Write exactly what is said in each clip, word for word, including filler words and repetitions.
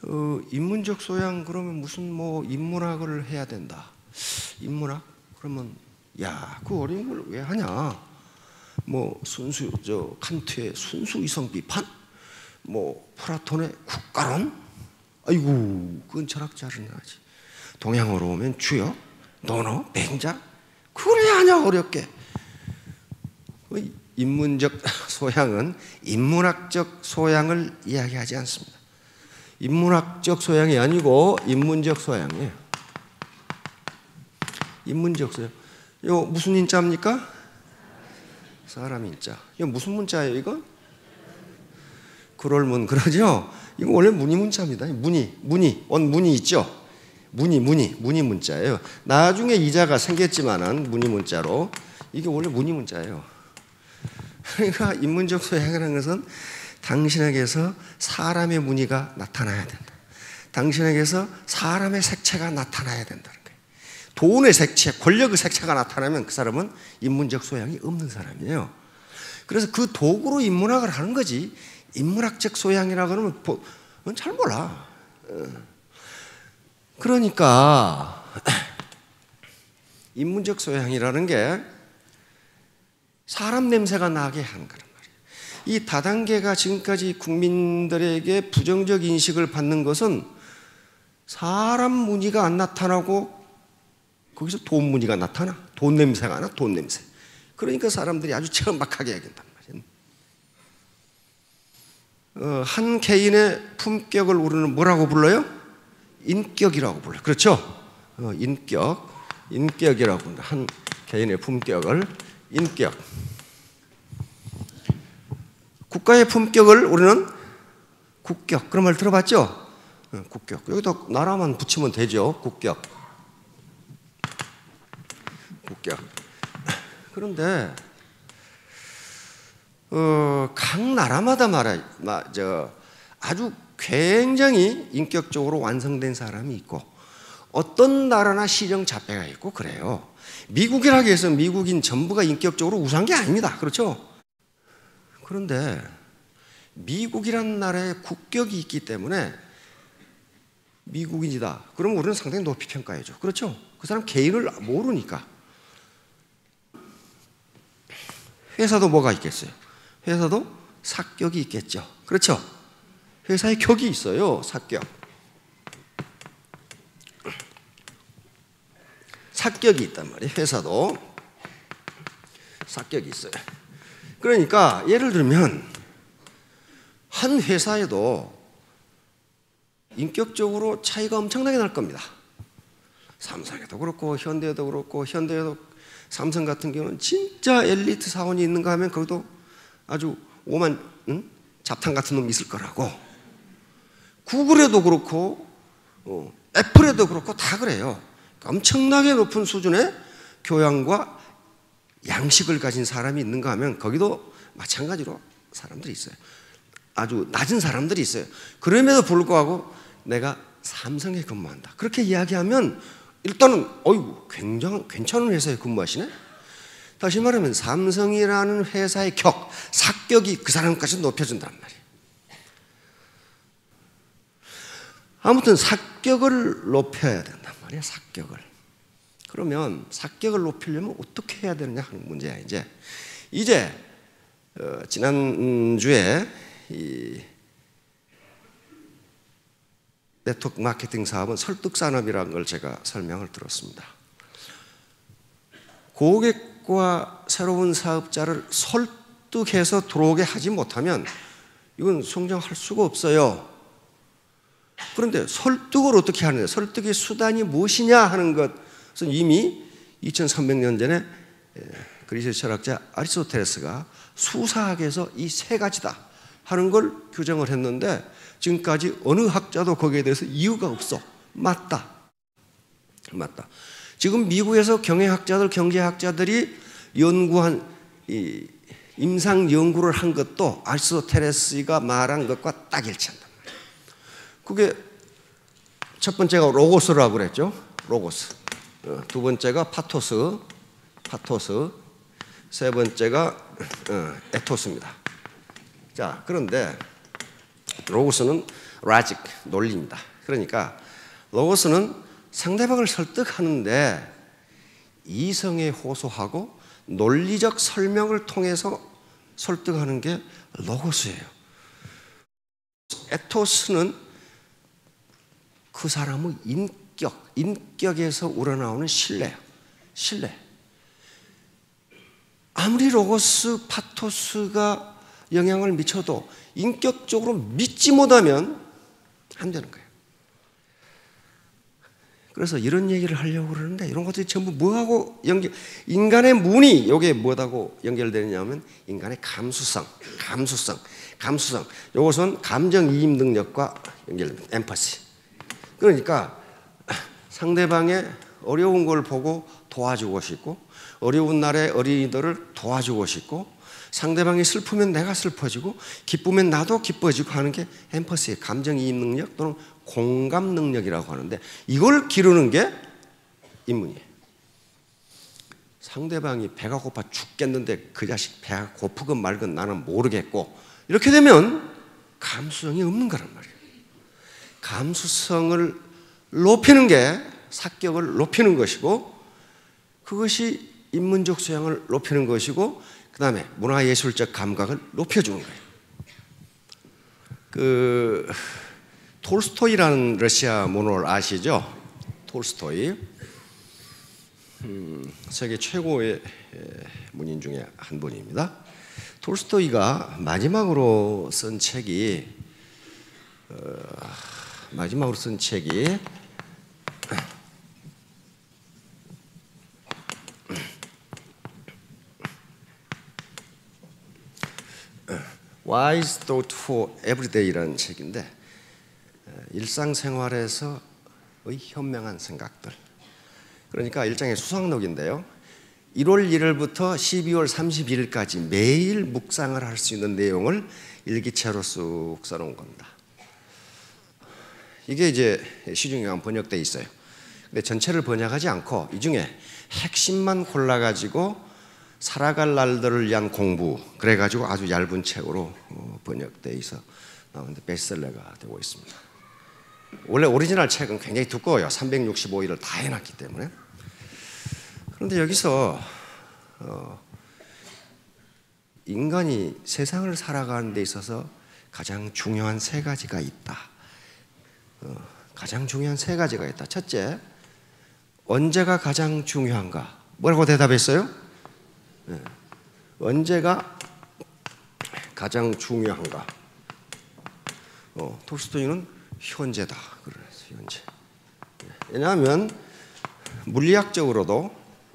어, 인문적 소양 그러면 무슨 뭐 인문학을 해야 된다. 인문학? 그러면 야, 그 어려운 걸 왜 하냐? 뭐 순수 저 칸트의 순수 이성 비판, 뭐 플라톤의 국가론, 아이고 그건 철학자는 하지. 동양어로 오면 주역, 논어, 맹자, 그걸 왜 하냐 어렵게. 인문적 소양은 인문학적 소양을 이야기하지 않습니다. 인문학적 소양이 아니고 인문적 소양이에요. 인문적 소양. 이거 무슨 인자입니까? 사람 인자. 이거 무슨 문자예요, 이거? 그럴문, 그러죠? 이거 원래 문이 문자입니다. 문이, 문이, 원 문이 있죠? 문이, 문이, 문이 문자예요. 나중에 이자가 생겼지만은 문이 문자로. 이게 원래 문이 문자예요. 그러니까 인문적 소양이라는 것은 당신에게서 사람의 무늬가 나타나야 된다. 당신에게서 사람의 색채가 나타나야 된다는 거예요. 돈의 색채, 권력의 색채가 나타나면 그 사람은 인문적 소양이 없는 사람이에요. 그래서 그 도구로 인문학을 하는 거지, 인문학적 소양이라고 하면 잘 몰라. 그러니까 인문적 소양이라는 게 사람 냄새가 나게 하는 거란 말이에요. 이 다단계가 지금까지 국민들에게 부정적 인식을 받는 것은 사람 무늬가 안 나타나고 거기서 돈 무늬가 나타나. 돈 냄새가 나, 돈 냄새. 그러니까 사람들이 아주 천박하게 얘기한단 말이에요. 어, 한 개인의 품격을 우리는 뭐라고 불러요? 인격이라고 불러요. 그렇죠? 어, 인격, 인격이라고 불러요. 한 개인의 품격을 인격. 국가의 품격을 우리는 국격. 그런 말 들어봤죠? 어, 국격. 여기다 나라만 붙이면 되죠. 국격. 국격. 그런데 어, 각 나라마다 말해, 마, 저, 아주 굉장히 인격적으로 완성된 사람이 있고 어떤 나라나 시정 자폐가 있고 그래요. 미국이라고 해서 미국인 전부가 인격적으로 우수한 게 아닙니다. 그렇죠? 그런데 미국이라는 나라에 국격이 있기 때문에 미국인이다. 그러면 우리는 상당히 높이 평가해줘. 그렇죠? 그 사람 개인을 모르니까. 회사도 뭐가 있겠어요? 회사도 사격이 있겠죠. 그렇죠? 회사에 격이 있어요. 사격. 사격이 있단 말이에요. 회사도 사격이 있어요. 그러니까 예를 들면 한 회사에도 인격적으로 차이가 엄청나게 날 겁니다. 삼성에도 그렇고 현대에도 그렇고 현대에도 삼성 같은 경우는 진짜 엘리트 사원이 있는가 하면 거기도 아주 오만 응? 잡탕 같은 놈이 있을 거라고. 구글에도 그렇고 어, 애플에도 그렇고 다 그래요. 엄청나게 높은 수준의 교양과 양식을 가진 사람이 있는가 하면 거기도 마찬가지로 사람들이 있어요. 아주 낮은 사람들이 있어요. 그럼에도 불구하고 내가 삼성에 근무한다. 그렇게 이야기하면 일단은 어이구 굉장한 괜찮은 회사에 근무하시네. 다시 말하면 삼성이라는 회사의 격, 사격이 그 사람까지 높여준단 말이에요. 아무튼 사격을 높여야 된단 말이에요. 사격을. 그러면 사격을 높이려면 어떻게 해야 되느냐 하는 문제야. 이제 이제 어, 지난주에 이 네트워크 마케팅 사업은 설득 산업이라는 걸 제가 설명을 들었습니다. 고객과 새로운 사업자를 설득해서 들어오게 하지 못하면 이건 성장할 수가 없어요. 그런데 설득을 어떻게 하느냐, 설득의 수단이 무엇이냐 하는 것은 이미 이천삼백 년 전에 그리스 철학자 아리스토텔레스가 수사학에서 이 세 가지다 하는 걸 규정을 했는데 지금까지 어느 학자도 거기에 대해서 이유가 없어. 맞다. 맞다. 지금 미국에서 경영학자들, 경제학자들이 연구한 이 임상 연구를 한 것도 아리스토텔레스가 말한 것과 딱 일치한단 말이에요. 그게 첫 번째가 로고스라고 그랬죠. 로고스. 두 번째가 파토스, 파토스. 세 번째가 에토스입니다. 자, 그런데 로고스는 logic, 논리입니다. 그러니까 로고스는 상대방을 설득하는데 이성에 호소하고 논리적 설명을 통해서 설득하는 게 로고스예요. 에토스는 그 사람의 인격, 인격에서 우러나오는 신뢰, 신뢰. 아무리 로고스, 파토스가 영향을 미쳐도 인격적으로 믿지 못하면 안 되는 거예요. 그래서 이런 얘기를 하려고 그러는데 이런 것들이 전부 뭐하고 연결, 인간의 문이 여기에 뭐하고 연결되느냐면 인간의 감수성, 감수성, 감수성. 이것은 감정이입 능력과 연결됩니다. 엠퍼시. 그러니까 상대방의 어려운 걸 보고 도와주고 싶고 어려운 날에 어린이들을 도와주고 싶고 상대방이 슬프면 내가 슬퍼지고 기쁘면 나도 기뻐지고 하는 게 엠퍼시의 감정이입 능력 또는 공감 능력이라고 하는데 이걸 기르는 게 인문이에요. 상대방이 배가 고파 죽겠는데 그 자식 배가 고프건 말건 나는 모르겠고 이렇게 되면 감수성이 없는 거란 말이에요. 감수성을 높이는 게 사격을 높이는 것이고 그것이 인문적 소양을 높이는 것이고 그 다음에 문화예술적 감각을 높여주는 거예요. 그 톨스토이라는 러시아 문호를 아시죠? 톨스토이. 음, 세계 최고의 문인 중에 한 분입니다. 톨스토이가 마지막으로 쓴 책이 어, 마지막으로 쓴 책이 Wise Thought for Everyday라는 책인데 일상생활에서의 현명한 생각들. 그러니까 일장의 수상록인데요. 일월 일일부터 십이월 삼십일일까지 매일 묵상을 할 수 있는 내용을 일기체로 쑥 써놓은 겁니다. 이게 이제 시중에 번역되어 있어요. 근데 전체를 번역하지 않고 이 중에 핵심만 골라가지고 살아갈 날들을 위한 공부 그래가지고 아주 얇은 책으로 번역되어 있어 나오는데 베스트셀러가 되고 있습니다. 원래 오리지널 책은 굉장히 두꺼워요. 삼백육십오 일을 다 해놨기 때문에. 그런데 여기서 어, 인간이 세상을 살아가는 데 있어서 가장 중요한 세 가지가 있다. 어, 가장 중요한 세 가지가 있다. 첫째, 언제가 가장 중요한가? 뭐라고 대답했어요? 네. 언제가 가장 중요한가? 어, 톨스토이는 현재다. 그래서 현재. 왜냐하면 물리학적으로도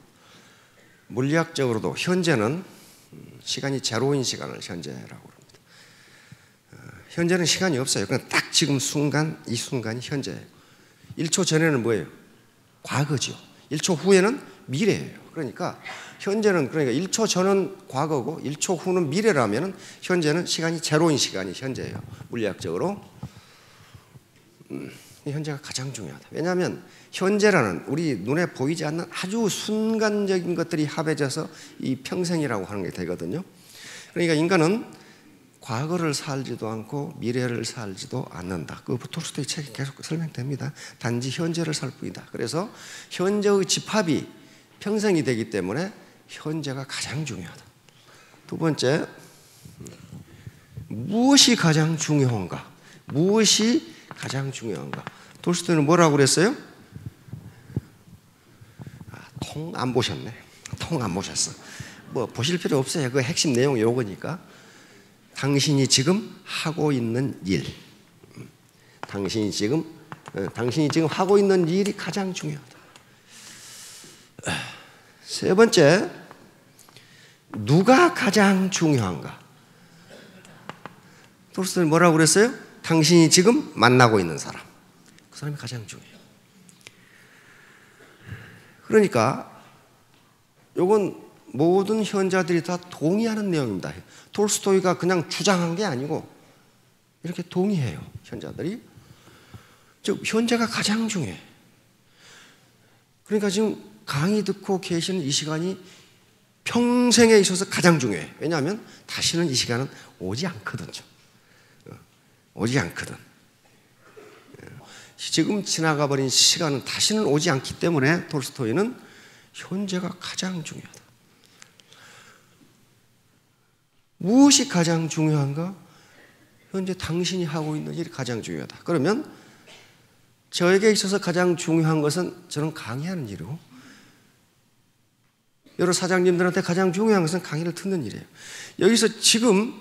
물리학적으로도 현재는 시간이 제로인 시간을 현재라고 합니다. 어, 현재는 시간이 없어요. 그냥 딱 지금 순간 이 순간이 현재예요. 일 초 전에는 뭐예요? 과거죠. 일 초 후에는 미래예요. 그러니까 현재는 그러니까 일 초 전은 과거고 일 초 후는 미래라면은 현재는 시간이 제로인 시간이 현재예요. 물리학적으로. 음, 현재가 가장 중요하다. 왜냐하면 현재라는 우리 눈에 보이지 않는 아주 순간적인 것들이 합해져서 이 평생이라고 하는 게 되거든요. 그러니까 인간은 과거를 살지도 않고 미래를 살지도 않는다. 그 톨스토이 책에 계속 설명됩니다. 단지 현재를 살 뿐이다. 그래서 현재의 집합이 평생이 되기 때문에 현재가 가장 중요하다. 두 번째, 무엇이 가장 중요한가? 무엇이 가장 중요한가? 톨스토이는 뭐라고 그랬어요? 아, 통 안 보셨네. 통 안 보셨어. 뭐 보실 필요 없어요. 그 핵심 내용 요거니까. 당신이 지금 하고 있는 일. 당신이 지금 어, 당신이 지금 하고 있는 일이 가장 중요하다. 세 번째, 누가 가장 중요한가? 톨스토이는 뭐라고 그랬어요? 당신이 지금 만나고 있는 사람. 그 사람이 가장 중요해요. 그러니까 이건 모든 현자들이 다 동의하는 내용입니다. 톨스토이가 그냥 주장한 게 아니고 이렇게 동의해요. 현자들이. 즉 현재가 가장 중요해. 그러니까 지금 강의 듣고 계시는 이 시간이 평생에 있어서 가장 중요해. 왜냐하면 다시는 이 시간은 오지 않거든요. 오지 않거든. 지금 지나가 버린 시간은 다시는 오지 않기 때문에 톨스토이는 현재가 가장 중요하다. 무엇이 가장 중요한가? 현재 당신이 하고 있는 일이 가장 중요하다. 그러면 저에게 있어서 가장 중요한 것은 저는 강의하는 일이고, 여러 사장님들한테 가장 중요한 것은 강의를 듣는 일이에요. 여기서 지금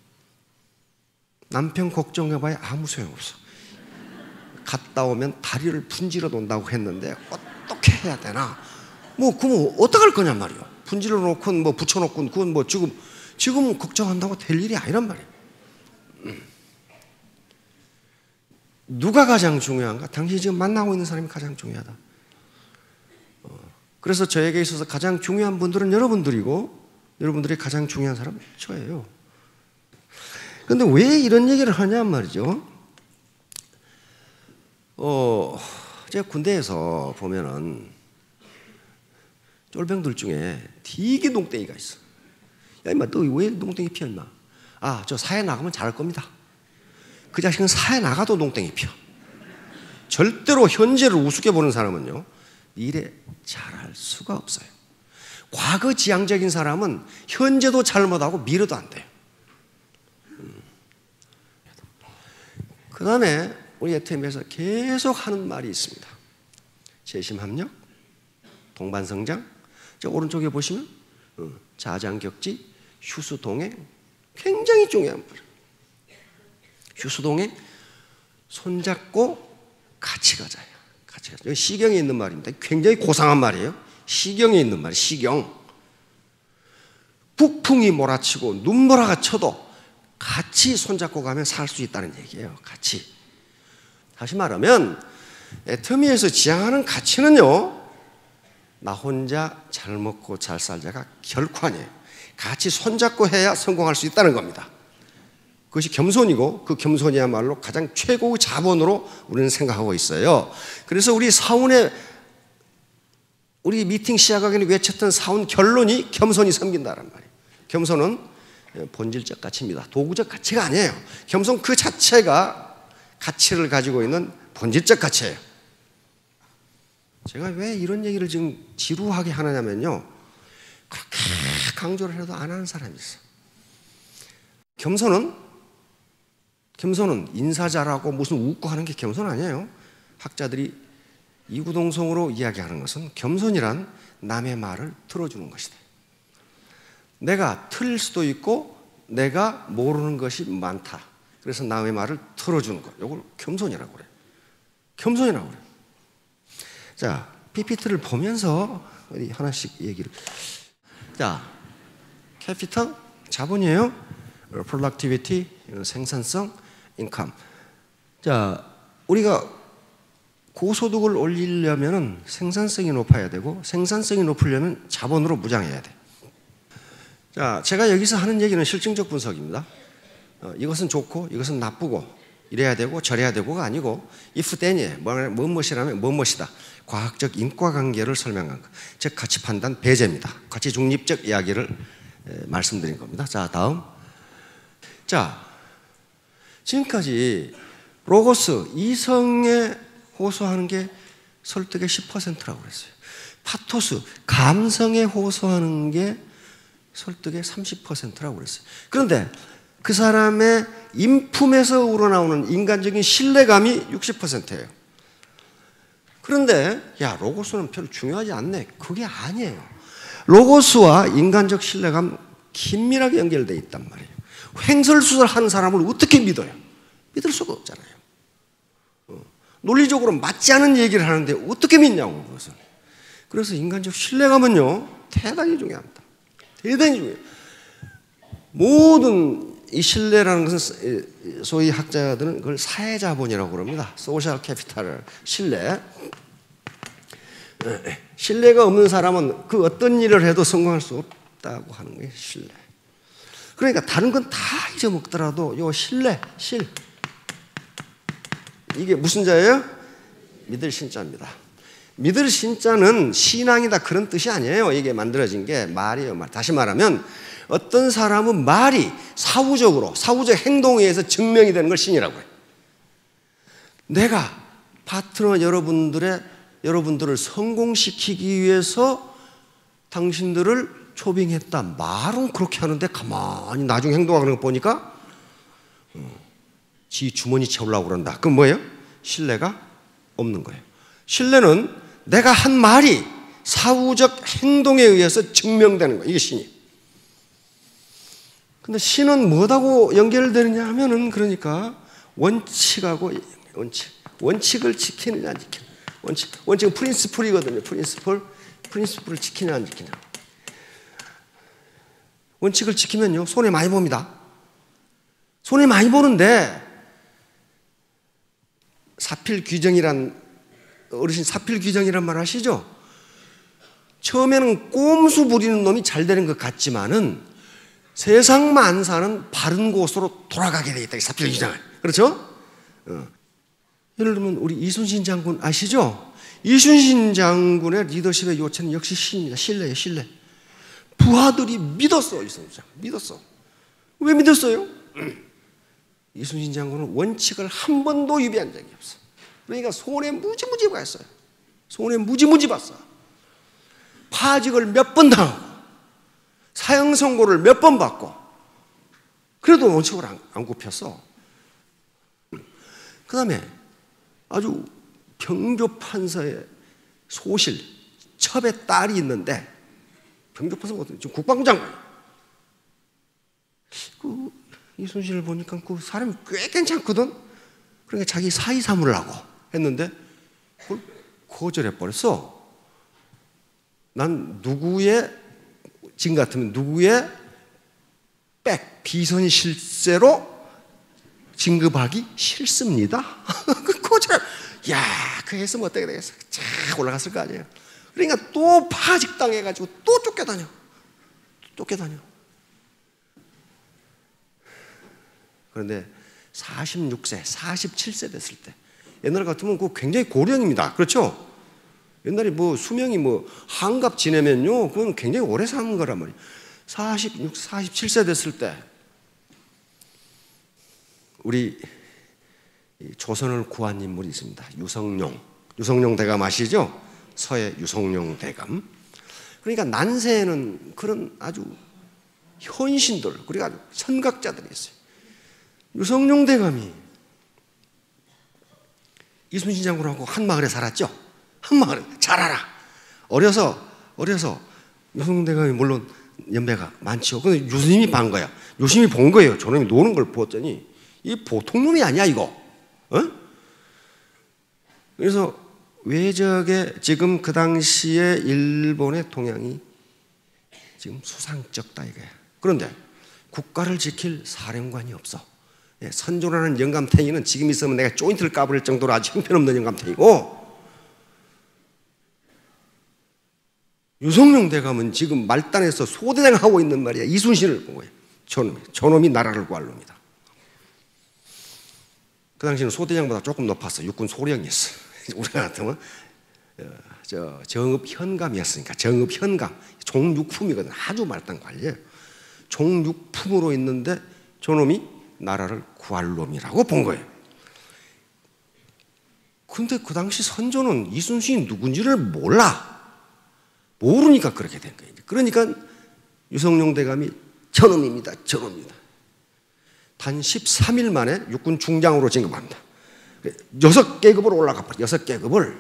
남편 걱정해봐야 아무 소용없어. 갔다 오면 다리를 분질러 놓는다고 했는데 어떻게 해야 되나? 뭐 그럼 어떡할 거냔 말이에요. 분질러 놓건 뭐 붙여놓건 그건 뭐 지금 지금 걱정한다고 될 일이 아니란 말이에요. 음. 누가 가장 중요한가? 당신이 지금 만나고 있는 사람이 가장 중요하다. 어. 그래서 저에게 있어서 가장 중요한 분들은 여러분들이고, 여러분들이 가장 중요한 사람은 저예요. 그런데 왜 이런 얘기를 하냐 말이죠. 어, 제가 군대에서 보면은 쫄병들 중에 되게 농땡이가 있어. 야, 임마, 너 왜 농땡이 피워, 임마? 아, 저 사회 나가면 잘할 겁니다. 그 자식은 사회 나가도 농땡이 피워. 절대로 현재를 우습게 보는 사람은요, 미래 잘할 수가 없어요. 과거 지향적인 사람은 현재도 잘못하고 미래도 안 돼요. 음. 그 다음에 우리 에트엠에서 계속 하는 말이 있습니다. 재심합력, 동반성장. 저 오른쪽에 보시면 어, 자장격지, 휴수동행. 굉장히 중요한 말이에요. 휴수동행, 손잡고 같이 가자요. 같이 가자. 여기 시경에 있는 말입니다. 굉장히 고상한 말이에요. 시경에 있는 말이에요. 시경. 북풍이 몰아치고 눈보라가 쳐도 같이 손잡고 가면 살 수 있다는 얘기예요. 같이. 다시 말하면 애터미에서 지향하는 가치는요, 나 혼자 잘 먹고 잘 살자가 결코 아니에요. 같이 손잡고 해야 성공할 수 있다는 겁니다. 그것이 겸손이고, 그 겸손이야말로 가장 최고의 자본으로 우리는 생각하고 있어요. 그래서 우리 사원의 우리 미팅 시작하기 전에 외쳤던 사원 결론이 겸손이 섬긴다란 말이에요. 겸손은 본질적 가치입니다. 도구적 가치가 아니에요. 겸손 그 자체가 가치를 가지고 있는 본질적 가치예요. 제가 왜 이런 얘기를 지금 지루하게 하느냐면요, 그렇게 강조를 해도 안 하는 사람이 있어. 겸손은 겸손은 인사 잘하고 무슨 웃고 하는 게 겸손 아니에요. 학자들이 이구동성으로 이야기하는 것은 겸손이란 남의 말을 들어주는 것이다. 내가 틀릴 수도 있고 내가 모르는 것이 많다. 그래서 남의 말을 들어주는 것. 이걸 겸손이라고 그래요. 겸손이라고 그래요. 자, 피피티를 보면서 어디 하나씩 얘기를. 자, 캐피탈 자본이에요. productivity 생산성, 인컴. 자, 우리가 고소득을 올리려면 생산성이 높아야 되고, 생산성이 높으려면 자본으로 무장해야 돼. 자, 제가 여기서 하는 얘기는 실증적 분석입니다. 어, 이것은 좋고 이것은 나쁘고 이래야 되고 저래야 되고가 아니고 if then이에요. 무엇이라면 무엇이다. 과학적 인과관계를 설명한 것. 즉 가치 판단 배제입니다. 가치 중립적 이야기를 에, 말씀드린 겁니다. 자, 다음. 자, 지금까지 로고스 이성에 호소하는 게 설득의 십 퍼센트라고 그랬어요. 파토스 감성에 호소하는 게 설득의 삼십 퍼센트라고 그랬어요. 그런데 그 사람의 인품에서 우러나오는 인간적인 신뢰감이 육십 퍼센트예요. 그런데 야, 로고스는 별로 중요하지 않네. 그게 아니에요. 로고스와 인간적 신뢰감 긴밀하게 연결되어 있단 말이에요. 횡설수설하는 사람을 어떻게 믿어요? 믿을 수가 없잖아요. 어. 논리적으로 맞지 않은 얘기를 하는데 어떻게 믿냐고, 그것은. 그래서 인간적 신뢰감은요, 대단히 중요합니다. 대단히 중요해요. 모든 이 신뢰라는 것은 소위 학자들은 그걸 사회자본이라고 그럽니다. 소셜 캐피탈을. 신뢰. 신뢰가 없는 사람은 그 어떤 일을 해도 성공할 수 없다고 하는 거예요. 신뢰. 그러니까 다른 건 다 잊어먹더라도 요 신뢰, 실. 이게 무슨 자예요? 믿을 신자입니다. 믿을 신자는 신앙이다 그런 뜻이 아니에요. 이게 만들어진 게 말이에요. 말. 다시 말하면 어떤 사람은 말이 사후적으로 사후적 행동에 의해서 증명이 되는 걸 신이라고 해요. 내가 파트너 여러분들의 여러분들을 성공시키기 위해서 당신들을 초빙했다. 말은 그렇게 하는데 가만히 나중 행동하는 거 보니까 지 주머니 채우려고 그런다. 그럼 뭐예요? 신뢰가 없는 거예요. 신뢰는 내가 한 말이 사후적 행동에 의해서 증명되는 거예요. 이게 신이. 근데 신은 뭐하고 연결되느냐 하면은 그러니까 원칙하고 원칙. 원칙을 지키느냐 안 지키느냐. 원칙. 원칙은 프린시플이거든요. 프린시플. 프린시플을 지키느냐 안 지키느냐. 원칙을 지키면요 손해 많이 봅니다. 손해 많이 보는데 사필귀정이란 어르신 사필귀정이란 말 아시죠? 처음에는 꼼수 부리는 놈이 잘 되는 것 같지만은 세상 만사는 바른 곳으로 돌아가게 되겠다. 사필귀정을. 그렇죠? 어. 예를 들면 우리 이순신 장군 아시죠? 이순신 장군의 리더십의 요체는 역시 신입니다. 신뢰예요. 신뢰. 부하들이 믿었어. 이순신 장군. 믿었어. 왜 믿었어요? 이순신 장군은 원칙을 한 번도 위배한 적이 없어. 그러니까 손해 무지무지 봤어요. 손해 무지무지 봤어. 파직을 몇 번 당하고 사형 선고를 몇 번 받고 그래도 원칙을 안, 안 굽혔어. 그 다음에 아주 병조 판사의 소실 첩의 딸이 있는데 병조 판사가 지금 국방부 장관. 그 이순신을 보니까 그 사람이 꽤 괜찮거든. 그러니까 자기 사위 삼으려고 했는데 그걸 거절해 버렸어. 난 누구의 지금 같으면 누구의 백 비선 실세로 진급하기 싫습니다. 그 거절. 야, 그 했으면 어떻게 되겠어? 쫙 올라갔을 거 아니에요. 그러니까 또 파직당해가지고 또 쫓겨다녀. 쫓겨다녀. 그런데 사십육 세, 사십칠 세 됐을 때 옛날 같으면 그거 굉장히 고령입니다. 그렇죠? 옛날에 뭐 수명이 뭐 한갑 지내면요 그건 굉장히 오래 사는 거란 말이에요. 사십육, 사십칠 세 됐을 때 우리 조선을 구한 인물이 있습니다. 유성룡. 유성룡 대감 아시죠? 서해 유성룡 대감. 그러니까 난세에는 그런 아주 현신들, 그리고 아주 선각자들이 있어요. 유성룡 대감이 이순신 장군하고 한 마을에 살았죠. 한 마을에 잘 알아. 어려서 어려서 유성룡 대감이 물론 연배가 많죠. 근데 유심히 본 거야. 유심히 본 거예요. 저놈이 노는 걸 보았더니 이 보통 놈이 아니야 이거. 어? 그래서 외적의 지금 그 당시에 일본의 동향이 지금 수상쩍다 이거야. 그런데 국가를 지킬 사령관이 없어. 예, 선조라는 영감탱이는 지금 있으면 내가 조인트를 까버릴 정도로 아주 형편없는 영감탱이고 유성룡 대감은 지금 말단에서 소대장 하고 있는 말이야. 이순신을 본 거예요. 저놈이, 저놈이 나라를 구할 놈이다. 그 당시는 소대장보다 조금 높았어. 육군 소령이었어. 우리 같으면 저 정읍 현감이었으니까 정읍 현감 종육품이거든. 아주 말단 관리예요. 종육품으로 있는데 저놈이 나라를 구할 놈이라고 본 거예요. 근데 그 당시 선조는 이순신이 누군지를 몰라. 모르니까 그렇게 된 거예요. 그러니까 유성룡 대감이 저놈입니다. 저놈입니다. 단 십삼 일 만에 육군 중장으로 진급합니다. 여섯 계급으로 올라가 버려. 여섯 계급을.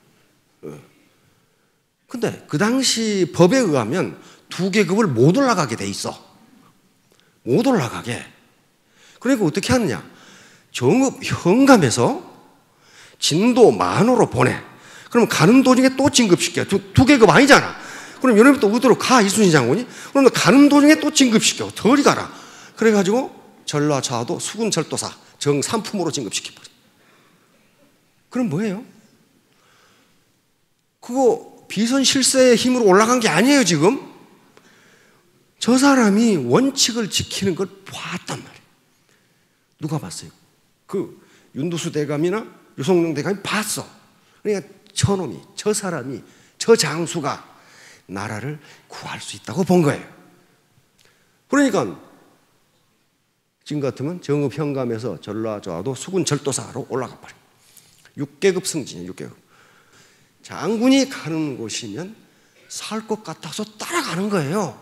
근데 그 당시 법에 의하면 두 계급을 못 올라가게 돼 있어. 못 올라가게. 그러니까 어떻게 하느냐. 정읍 현감에서 진도 만호로 보내. 그럼 가는 도중에 또 진급시켜. 두, 두 계급 아니잖아. 그럼 여름부터 어디로 가, 이순신 장군이? 그럼 가는 도중에 또 진급시켜. 덜이 가라. 그래가지고 전라좌도 수군철도사 정삼품으로 진급시켜버려. 그럼 뭐예요? 그거 비선실세의 힘으로 올라간 게 아니에요, 지금. 저 사람이 원칙을 지키는 걸 봤단 말이에요. 누가 봤어요? 그 윤두수 대감이나 유성룡 대감이 봤어. 그러니까 저놈이, 저 사람이, 저 장수가 나라를 구할 수 있다고 본 거예요. 그러니까 지금 같으면 정읍 현감에서 전라좌도 수군철도사로 올라가 버려. 육 계급 승진이에요. 육 계급. 장군이 가는 곳이면 살 것 같아서 따라가는 거예요.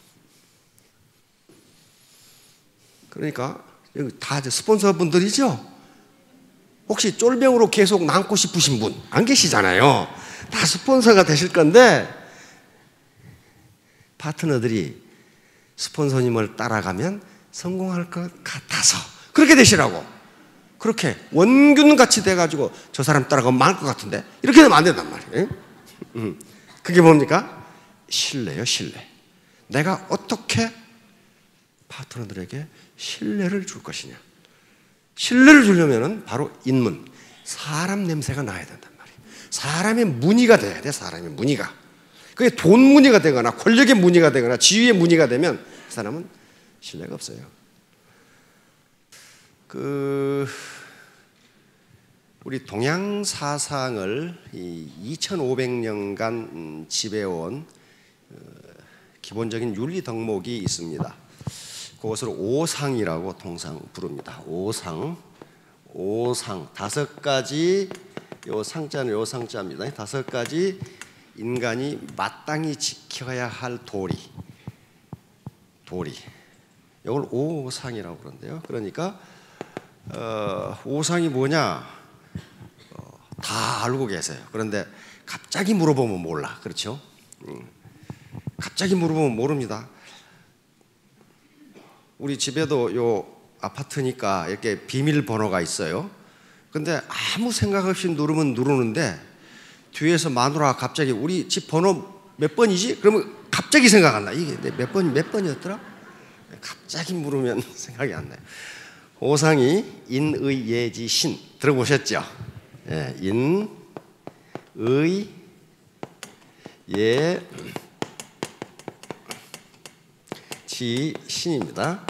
그러니까 여기 다 스폰서분들이죠. 혹시 쫄병으로 계속 남고 싶으신 분 안 계시잖아요. 다 스폰서가 되실 건데 파트너들이 스폰서님을 따라가면 성공할 것 같아서 그렇게 되시라고. 그렇게 원균같이 돼가지고 저 사람 따라가면 망할 것 같은데 이렇게 되면 안 된단 말이에요. 그게 뭡니까? 신뢰요, 신뢰. 내가 어떻게 파트너들에게 신뢰를 줄 것이냐. 신뢰를 주려면 바로 인문, 사람 냄새가 나야 된단 말이에요. 사람의 무늬가 돼야 돼. 사람의 무늬가. 그게 돈 무늬가 되거나 권력의 무늬가 되거나 지위의 무늬가 되면 그 사람은 신뢰가 없어요. 그 우리 동양 사상을 이천오백 년간 지배해온 기본적인 윤리 덕목이 있습니다. 그것을 오상이라고 통상 부릅니다. 오상, 오상 다섯 가지. 요 상자는 요 상자입니다. 다섯 가지 인간이 마땅히 지켜야 할 도리, 도리. 이걸 오상이라고 그러는데요. 그러니까 어, 오상이 뭐냐? 어, 다 알고 계세요. 그런데 갑자기 물어보면 몰라. 그렇죠? 음. 갑자기 물어보면 모릅니다. 우리 집에도 요 아파트니까 이렇게 비밀번호가 있어요. 근데 아무 생각 없이 누르면 누르는데 뒤에서 마누라가 갑자기 우리 집 번호 몇 번이지? 그러면 갑자기 생각 안 나. 이게 몇 번, 몇 번이었더라? 갑자기 물으면 생각이 안 나요. 오상이 인의 예지 신 들어보셨죠? 예, 인, 의, 예, 지, 신입니다.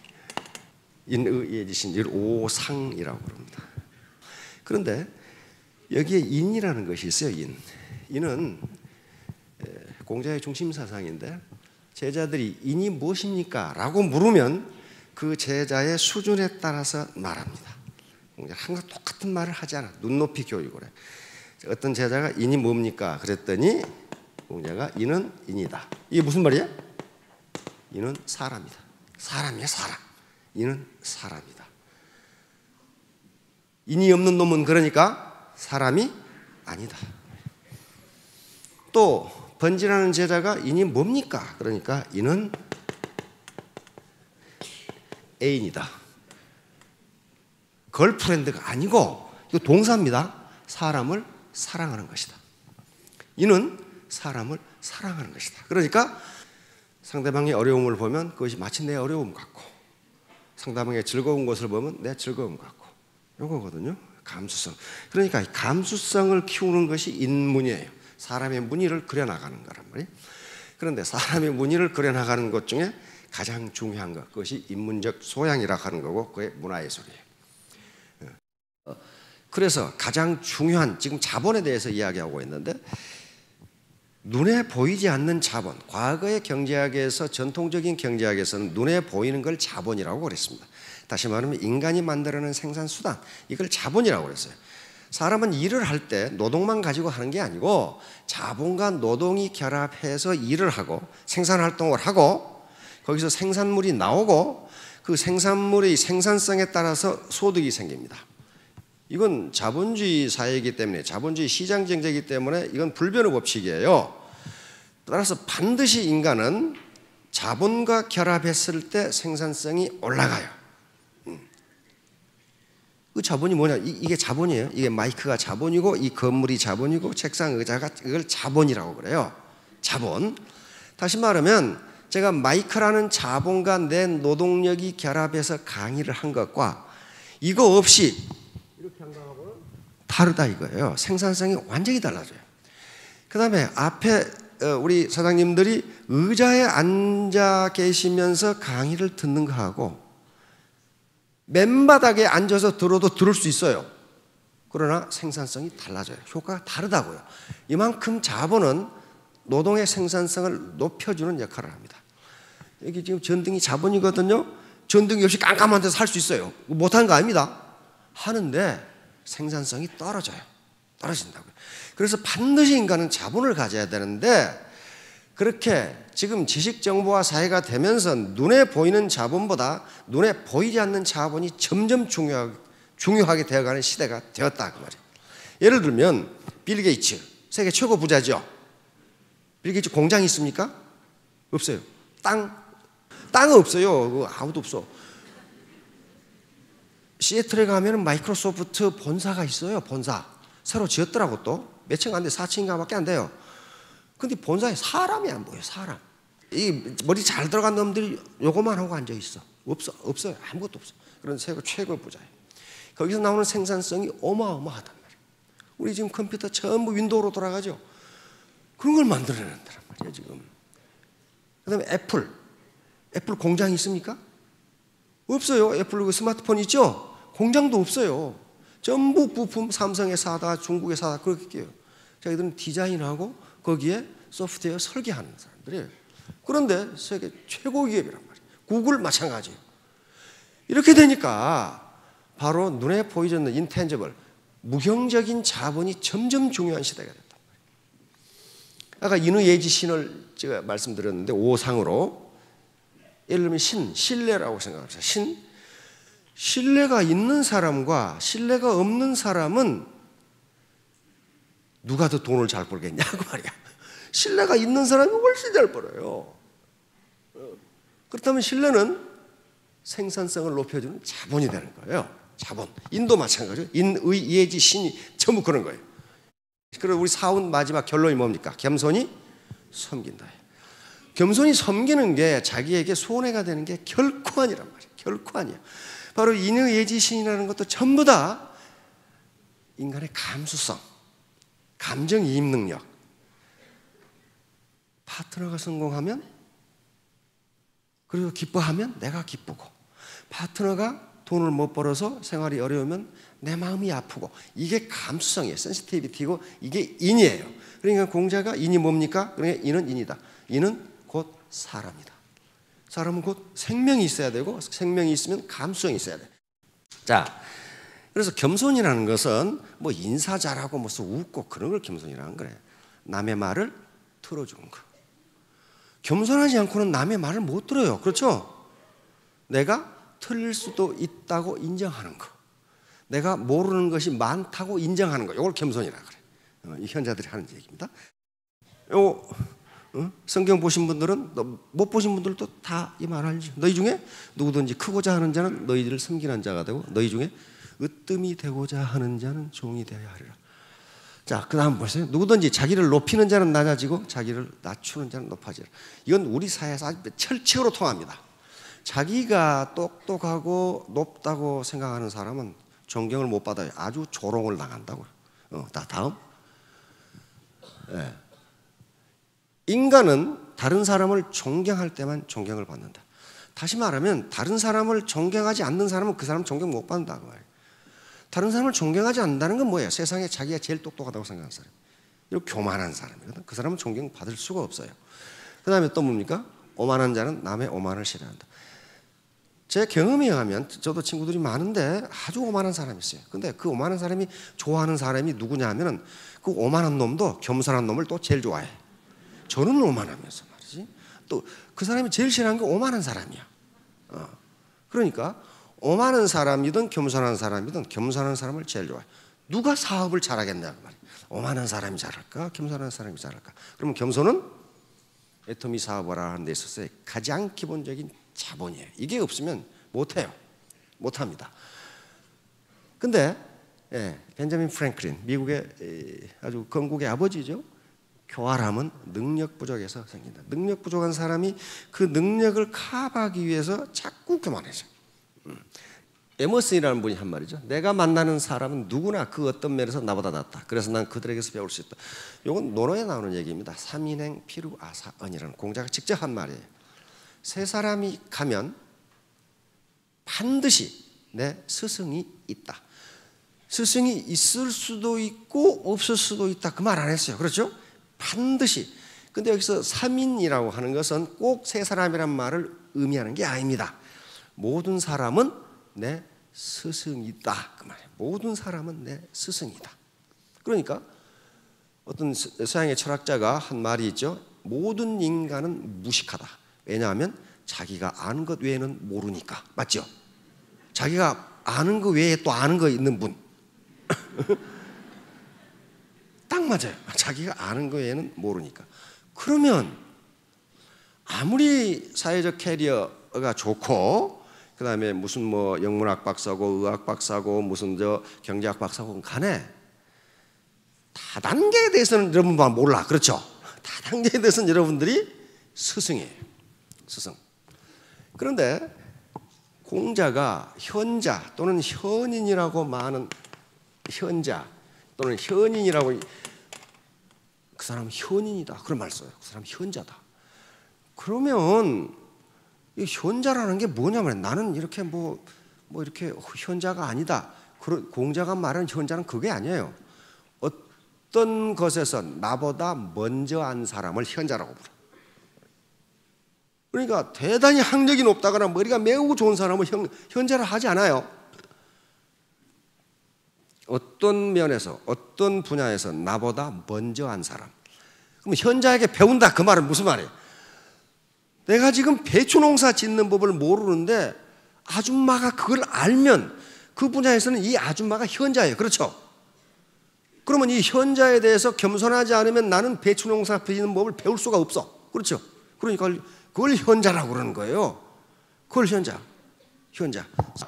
인의 예지 신, 이걸 오상이라고 그럽니다. 그런데 여기에 인이라는 것이 있어요. 인. 인은 공자의 중심 사상인데 제자들이 인이 무엇입니까? 라고 물으면 그 제자의 수준에 따라서 말합니다. 공자는 항상 똑같은 말을 하지 않아. 눈높이 교육을 해. 어떤 제자가 인이 뭡니까? 그랬더니 공자가 인은 인이다. 이게 무슨 말이야? 인은 사람이다. 사람이야, 사람. 인은 사람이다. 인이 없는 놈은 그러니까 사람이 아니다. 또 번진하는 제자가 인이 뭡니까? 그러니까 인은 애인이다. 걸프렌드가 아니고 이거 동사입니다. 사람을 사랑하는 것이다. 인은 사람을 사랑하는 것이다. 그러니까 상대방의 어려움을 보면 그것이 마치 내 어려움 같고 상대방의 즐거운 것을 보면 내 즐거움 같고 이거거든요. 감수성. 그러니까 감수성을 키우는 것이 인문이에요. 사람의 무늬를 그려나가는 거란 말이에요. 그런데 사람의 무늬를 그려나가는 것 중에 가장 중요한 것, 그것이 인문적 소양이라고 하는 거고 그게 문화예술이에요. 그래서 가장 중요한 지금 자본에 대해서 이야기하고 있는데 눈에 보이지 않는 자본, 과거의 경제학에서 전통적인 경제학에서는 눈에 보이는 걸 자본이라고 그랬습니다. 다시 말하면 인간이 만들어낸 생산수단, 이걸 자본이라고 그랬어요. 사람은 일을 할 때 노동만 가지고 하는 게 아니고 자본과 노동이 결합해서 일을 하고 생산활동을 하고 거기서 생산물이 나오고 그 생산물의 생산성에 따라서 소득이 생깁니다. 이건 자본주의 사회이기 때문에 자본주의 시장 경제이기 때문에 이건 불변의 법칙이에요. 따라서 반드시 인간은 자본과 결합했을 때 생산성이 올라가요. 그 자본이 뭐냐? 이, 이게 자본이에요. 이게 마이크가 자본이고 이 건물이 자본이고 책상 의자가 이걸 자본이라고 그래요. 자본. 다시 말하면 제가 마이크라는 자본과 내 노동력이 결합해서 강의를 한 것과 이거 없이 이렇게 한 거하고는 다르다 이거예요. 생산성이 완전히 달라져요. 그 다음에 앞에 우리 사장님들이 의자에 앉아 계시면서 강의를 듣는 거하고 맨바닥에 앉아서 들어도 들을 수 있어요. 그러나 생산성이 달라져요. 효과가 다르다고요. 이만큼 자본은 노동의 생산성을 높여주는 역할을 합니다. 여기 지금 전등이 자본이거든요. 전등이 없이 깜깜한 데서 할 수 있어요. 못하는 거 아닙니다. 하는데 생산성이 떨어져요. 떨어진다고요. 그래서 반드시 인간은 자본을 가져야 되는데 그렇게 지금 지식 정보화 사회가 되면서 눈에 보이는 자본보다 눈에 보이지 않는 자본이 점점 중요하게, 중요하게 되어가는 시대가 되었다 그 말이에요. 예를 들면 빌 게이츠 세계 최고 부자죠. 빌 게이츠 공장이 있습니까? 없어요. 땅 땅은 없어요. 아무도 없어. 시애틀에 가면 마이크로소프트 본사가 있어요. 본사 새로 지었더라고. 또 몇 층 안 돼. 사 층인가밖에 안 돼요. 근데 본사에 사람이 안 보여. 사람. 이 머리 잘 들어간 놈들이 요거만 하고 앉아 있어. 없어. 없어요. 아무것도 없어. 그런 세계 최고 부자예요. 거기서 나오는 생산성이 어마어마하단 말이에요. 우리 지금 컴퓨터 전부 윈도우로 돌아가죠. 그런 걸 만들어낸단 말이에요 지금. 그다음에 애플. 애플 공장이 있습니까? 없어요. 애플 그 스마트폰 있죠? 공장도 없어요. 전부 부품 삼성에 사다 중국에 사다 그렇게 해요. 자기들은 디자인하고 거기에 소프트웨어 설계하는 사람들이에요. 그런데 세계 최고 기업이란 말이에요. 구글 마찬가지예요. 이렇게 되니까 바로 눈에 보이지 않는 인텐저블, 무형적인 자본이 점점 중요한 시대가 됐단 말이에요. 아까 인의예지 신을 제가 말씀드렸는데 오상으로 예를 들면 신, 신뢰라고 생각합시다. 신, 신뢰가 있는 사람과 신뢰가 없는 사람은 누가 더 돈을 잘 벌겠냐고 말이야. 신뢰가 있는 사람이 훨씬 잘 벌어요. 그렇다면 신뢰는 생산성을 높여주는 자본이 되는 거예요. 자본. 인도 마찬가지죠. 인의 예지 신이 전부 그런 거예요. 그리고 우리 사원 마지막 결론이 뭡니까? 겸손이 섬긴다. 겸손이 섬기는 게 자기에게 손해가 되는 게 결코 아니란 말이에요. 결코 아니야. 바로 인의 예지 신이라는 것도 전부 다 인간의 감수성, 감정이입 능력. 파트너가 성공하면 그리고 기뻐하면 내가 기쁘고, 파트너가 돈을 못 벌어서 생활이 어려우면 내 마음이 아프고, 이게 감수성이에요. 센시티비티고 이게 인이에요. 그러니까 공자가 인이 뭡니까? 그러니까 인은 인이다. 인은 곧 사람이다. 사람은 곧 생명이 있어야 되고, 생명이 있으면 감수성이 있어야 돼. 자, 그래서 겸손이라는 것은 뭐 인사 잘하고 무슨 웃고 그런 걸 겸손이라는 거예요. 남의 말을 들어주는 거. 겸손하지 않고는 남의 말을 못 들어요. 그렇죠? 내가 틀릴 수도 있다고 인정하는 거. 내가 모르는 것이 많다고 인정하는 거. 이걸 겸손이라 그래. 이 현자들이 하는 얘기입니다. 요 어? 성경 보신 분들은, 못 보신 분들도 다 이 말 알죠. 너희 중에 누구든지 크고자 하는 자는 너희들을 섬기는 자가 되고, 너희 중에 으뜸이 되고자 하는 자는 종이 되어야 하리라. 자, 그 다음 보세요. 누구든지 자기를 높이는 자는 낮아지고 자기를 낮추는 자는 높아지라. 이건 우리 사회에서 아주 철칙으로 통합니다. 자기가 똑똑하고 높다고 생각하는 사람은 존경을 못 받아요. 아주 조롱을 당한다고요. 어, 다 다음. 네. 인간은 다른 사람을 존경할 때만 존경을 받는다. 다시 말하면 다른 사람을 존경하지 않는 사람은 그 사람 존경 못 받는다고 말이에요. 다른 사람을 존경하지 않는다는 건 뭐예요? 세상에 자기가 제일 똑똑하다고 생각하는 사람, 이렇게 교만한 사람이거든. 그 사람은 존경받을 수가 없어요. 그 다음에 또 뭡니까? 오만한 자는 남의 오만을 싫어한다. 제 경험에 의하면, 저도 친구들이 많은데 아주 오만한 사람이 있어요. 근데 그 오만한 사람이 좋아하는 사람이 누구냐 하면은 그 오만한 놈도 겸손한 놈을 또 제일 좋아해. 저는 오만하면서 말이지. 또 그 사람이 제일 싫어하는 게 오만한 사람이야. 어. 그러니까 오만한 사람이든 겸손한 사람이든 겸손한 사람을 제일 좋아해. 누가 사업을 잘하겠냐 그 말이야. 오만한 사람이 잘할까? 겸손한 사람이 잘할까? 그러면 겸손은 애터미 사업을 하는 데 있어서 가장 기본적인 자본이에요. 이게 없으면 못해요. 못합니다. 근데 예, 벤자민 프랭클린, 미국의 아주 건국의 아버지죠. 교활함은 능력 부족에서 생긴다. 능력 부족한 사람이 그 능력을 커버하기 위해서 자꾸 교만해져. 음. 에머슨이라는 분이 한 말이죠. 내가 만나는 사람은 누구나 그 어떤 면에서 나보다 낫다. 그래서 난 그들에게서 배울 수 있다. 이건 논어에 나오는 얘기입니다. 삼인행 피루아사언이라는 공자가 직접 한 말이에요. 세 사람이 가면 반드시 내 스승이 있다. 스승이 있을 수도 있고 없을 수도 있다. 그 말 안 했어요. 그렇죠? 반드시. 근데 여기서 삼인이라고 하는 것은 꼭 세 사람이란 말을 의미하는 게 아닙니다. 모든 사람은 내 스승이다 그 말이에요. 모든 사람은 내 스승이다. 그러니까 어떤 서양의 철학자가 한 말이 있죠. 모든 인간은 무식하다. 왜냐하면 자기가 아는 것 외에는 모르니까. 맞죠? 자기가 아는 것 외에 또 아는 거 있는 분. 딱 맞아요. 자기가 아는 것 외에는 모르니까. 그러면 아무리 사회적 캐리어가 좋고 그 다음에 무슨 뭐 영문학 박사고 의학 박사고 무슨 저 경제학 박사고 간에 다단계에 대해서는 여러분만 몰라. 그렇죠? 다단계에 대해서는 여러분들이 스승이에요. 스승. 그런데 공자가 현자 또는 현인이라고 많은 현자 또는 현인이라고 그 사람 현인이다 그런 말 써요. 그 사람 현자다. 그러면 이 현자라는 게 뭐냐면 나는 이렇게 뭐, 뭐 이렇게 현자가 아니다. 공자가 말하는 현자는 그게 아니에요. 어떤 것에서 나보다 먼저 한 사람을 현자라고 불러. 그러니까 대단히 학력이 높다거나 머리가 매우 좋은 사람을 현, 현자라 하지 않아요. 어떤 면에서 어떤 분야에서 나보다 먼저 한 사람. 그럼 현자에게 배운다 그 말은 무슨 말이에요? 내가 지금 배추 농사 짓는 법을 모르는데 아줌마가 그걸 알면 그 분야에서는 이 아줌마가 현자예요. 그렇죠? 그러면 이 현자에 대해서 겸손하지 않으면 나는 배추 농사 짓는 법을 배울 수가 없어. 그렇죠? 그러니까 그걸 현자라고 그러는 거예요. 그걸 현자. 현자.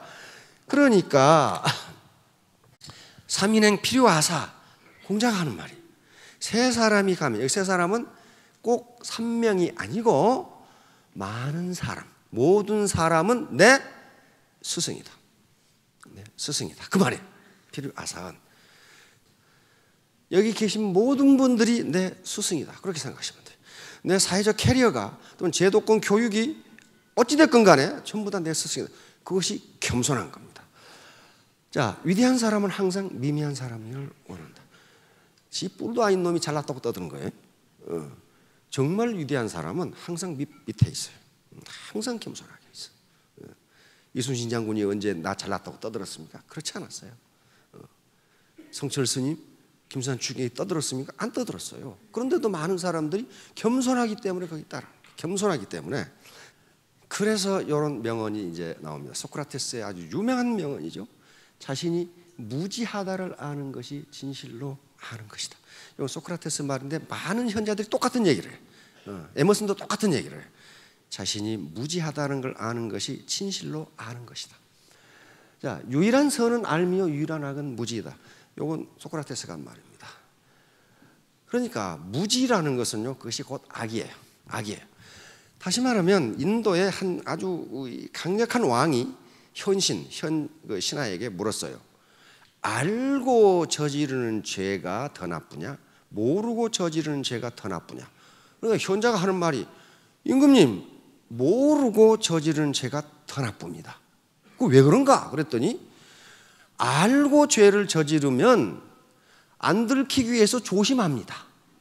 그러니까 삼인행 필요하사 공자가 하는 말이 세 사람이 가면 여기 세 사람은 꼭 한 명이 아니고 많은 사람, 모든 사람은 내 스승이다. 네, 스승이다. 그 말이에요. 필요하사은 여기 계신 모든 분들이 내 스승이다. 그렇게 생각하시면 돼요. 내 사회적 캐리어가 또는 제도권 교육이 어찌됐건 간에 전부 다 내 스승이다. 그것이 겸손한 겁니다. 자, 위대한 사람은 항상 미미한 사람을 원한다. 지 뿔도 아닌 놈이 잘났다고 떠드는 거예요. 어. 정말 위대한 사람은 항상 밑, 밑에 있어요. 항상 겸손하게 있어요. 어. 이순신 장군이 언제 나 잘났다고 떠들었습니까? 그렇지 않았어요. 어. 성철 스님, 김수산 추경이 떠들었습니까? 안 떠들었어요. 그런데도 많은 사람들이 겸손하기 때문에 거기 따라 겸손하기 때문에 그래서 이런 명언이 이제 나옵니다. 소크라테스의 아주 유명한 명언이죠. 자신이 무지하다를 아는 것이 진실로 아는 것이다. 이건 소크라테스 말인데 많은 현자들이 똑같은 얘기를 해요. 어, 에머슨도 똑같은 얘기를 해요. 자신이 무지하다는 걸 아는 것이 진실로 아는 것이다. 자, 유일한 선은 알미요 유일한 악은 무지이다. 이건 소크라테스가 한 말입니다. 그러니까 무지라는 것은요, 그것이 곧 악이에요. 악이에요. 다시 말하면 인도의 한 아주 강력한 왕이 현신, 현 그 신하에게 물었어요. 알고 저지르는 죄가 더 나쁘냐? 모르고 저지르는 죄가 더 나쁘냐? 그러니까 현자가 하는 말이 임금님, 모르고 저지르는 죄가 더 나쁩니다. 그 왜 그런가? 그랬더니 알고 죄를 저지르면 안 들키기 위해서 조심합니다.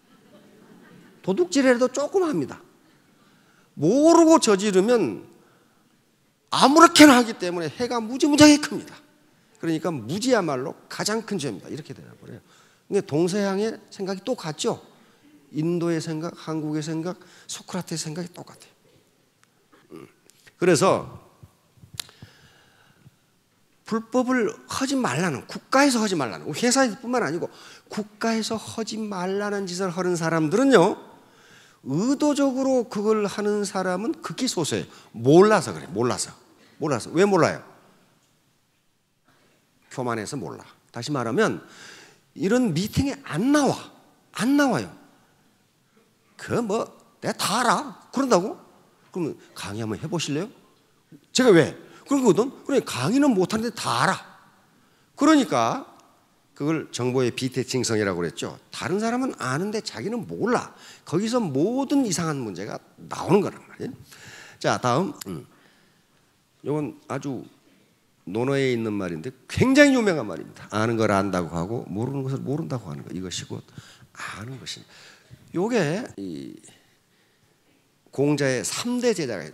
도둑질해도 조금 합니다. 모르고 저지르면 아무렇게나 하기 때문에 해가 무지무지하게 큽니다. 그러니까 무지야말로 가장 큰 죄입니다. 이렇게 되어버려요. 근데 동서양의 생각이 똑같죠? 인도의 생각, 한국의 생각, 소크라테스의 생각이 똑같아요. 그래서 불법을 하지 말라는, 국가에서 하지 말라는, 회사뿐만 아니고 국가에서 하지 말라는 짓을 하는 사람들은요, 의도적으로 그걸 하는 사람은 극히 소수예요. 몰라서 그래. 몰라서. 몰라서. 왜 몰라요? 교만해서 몰라. 다시 말하면 이런 미팅에 안 나와. 안 나와요. 그 뭐 내가 다 알아. 그런다고? 그러면 강의 한번 해보실래요? 제가 왜? 그러거든. 그래, 강의는 못하는데 다 알아. 그러니까 그걸 정보의 비대칭성이라고 그랬죠. 다른 사람은 아는데 자기는 몰라. 거기서 모든 이상한 문제가 나오는 거란 말이에요. 자, 다음. 음. 이건 아주 논어에 있는 말인데 굉장히 유명한 말입니다. 아는 걸 안다고 하고 모르는 것을 모른다고 하는 것. 이것이 곧 아는 것입니다. 이게 이 공자의 삼 대 제자가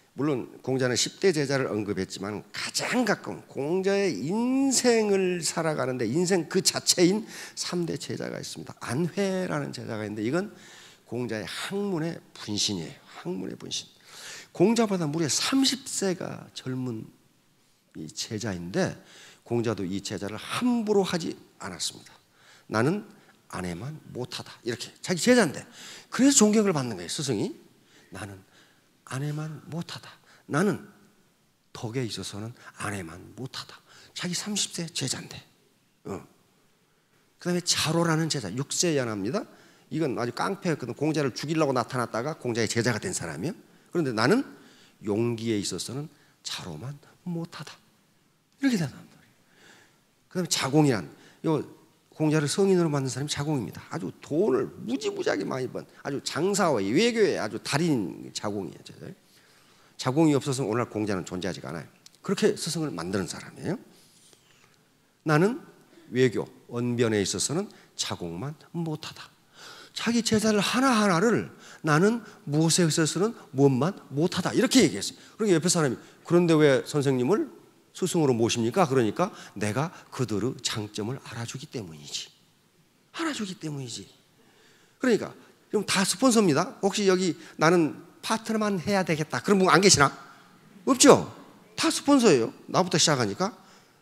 물론 공자는 십 대 제자를 언급했지만 가장 가까운 공자의 인생을 살아가는데 인생 그 자체인 삼 대 제자가 있습니다. 안회라는 제자가 있는데 이건 공자의 학문의 분신이에요. 학문의 분신. 공자보다 무려 삼십 세가 젊은 이 제자인데 공자도 이 제자를 함부로 하지 않았습니다. 나는 아내만 못하다. 이렇게 자기 제자인데 그래서 존경을 받는 거예요. 스승이. 나는 아내만 못하다. 나는 덕에 있어서는 아내만 못하다. 자기 삼십 세 제자인데. 어. 그 다음에 자로라는 제자. 육 세 연하입니다. 이건 아주 깡패였거든. 공자를 죽이려고 나타났다가 공자의 제자가 된 사람이에요. 그런데 나는 용기에 있어서는 자로만 못하다. 이렇게 된단 말이에요. 그 다음에 자공이란 요 공자를 성인으로 만든 사람이 자공입니다. 아주 돈을 무지무지하게 많이 번 아주 장사와 외교의 아주 달인 자공이에요. 자공이 없어서 오늘날 공자는 존재하지가 않아요. 그렇게 스승을 만드는 사람이에요. 나는 외교, 언변에 있어서는 자공만 못하다. 자기 제자를 하나하나를 나는 무엇에 있어서는 무엇만 못하다 이렇게 얘기했어요. 그러니까 옆에 사람이 그런데 왜 선생님을 스승으로 모십니까? 그러니까 내가 그들의 장점을 알아주기 때문이지. 알아주기 때문이지. 그러니까 그럼 다 스폰서입니다. 혹시 여기 나는 파트너만 해야 되겠다 그런 분 안 계시나? 없죠? 다 스폰서예요. 나부터 시작하니까.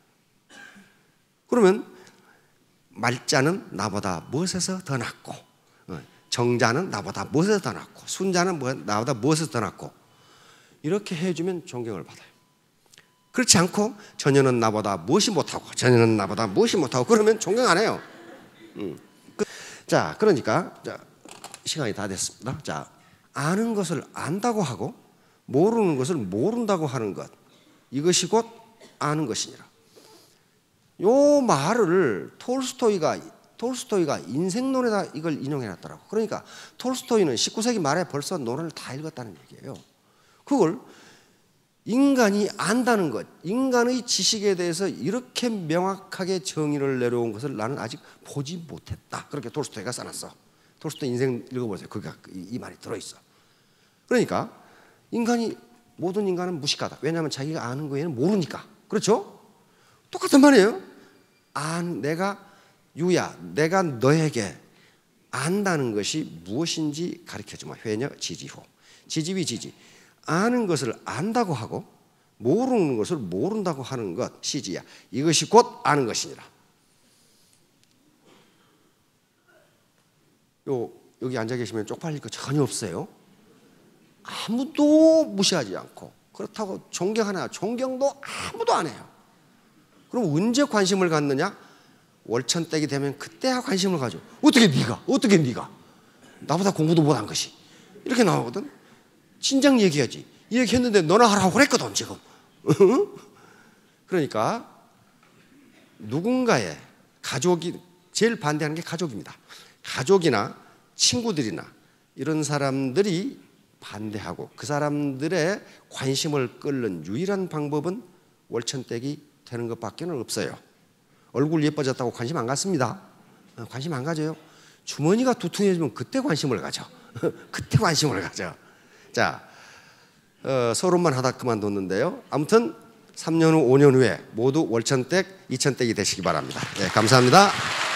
그러면 말자는 나보다 무엇에서 더 낫고 정자는 나보다 무엇에서 더 낫고 순자는 나보다 무엇에서 더 낫고 이렇게 해주면 존경을 받아요. 그렇지 않고 전혀는 나보다 무엇이 못하고 전혀는 나보다 무엇이 못하고 그러면 존경 안 해요. 음. 자, 그러니까 자, 시간이 다 됐습니다. 자, 아는 것을 안다고 하고 모르는 것을 모른다고 하는 것, 이것이 곧 아는 것이니라. 요 말을 톨스토이가 톨스토이가 인생론에다 이걸 인용해놨더라고. 그러니까 톨스토이는 십구 세기 말에 벌써 논을 다 읽었다는 얘기예요. 그걸 인간이 안다는 것, 인간의 지식에 대해서 이렇게 명확하게 정의를 내려온 것을 나는 아직 보지 못했다. 그렇게 톨스토이가 써놨어. 톨스토이 인생 읽어보세요. 그게 이 말이 들어있어. 그러니까 인간이 모든 인간은 무식하다. 왜냐하면 자기가 아는 거에는 모르니까. 그렇죠? 똑같은 말이에요. 안, 내가 유야, 내가 너에게 안다는 것이 무엇인지 가르쳐주마. 회녀 지지호. 지지위 지지. 아는 것을 안다고 하고 모르는 것을 모른다고 하는 것 시지야. 이것이 곧 아는 것이니라. 요, 여기 앉아 계시면 쪽팔릴 거 전혀 없어요. 아무도 무시하지 않고 그렇다고 존경하나 존경도 아무도 안 해요. 그럼 언제 관심을 갖느냐? 월천댁이 되면 그때야 관심을 가져. 어떻게 네가? 어떻게 네가? 나보다 공부도 못한 것이. 이렇게 나오거든. 진작 얘기하지. 이 얘기했는데 너나 하라고 그랬거든 지금. 그러니까 누군가의 가족이 제일 반대하는 게 가족입니다. 가족이나 친구들이나 이런 사람들이 반대하고 그 사람들의 관심을 끌는 유일한 방법은 월천댁이 되는 것밖에 없어요. 얼굴 예뻐졌다고 관심 안 갖습니다. 관심 안 가져요. 주머니가 두툼해지면 그때 관심을 가져. 그때 관심을 가져. 자, 어, 서론만 하다 그만뒀는데요. 아무튼 삼 년 후, 오 년 후에 모두 월천댁, 이천댁이 되시기 바랍니다. 네, 감사합니다.